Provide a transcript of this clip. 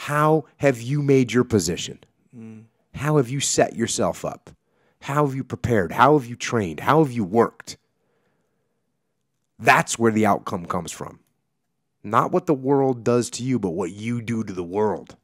How have you made your position? How have you set yourself up? How have you prepared? How have you trained? How have you worked? That's where the outcome comes from. Not what the world does to you, but what you do to the world.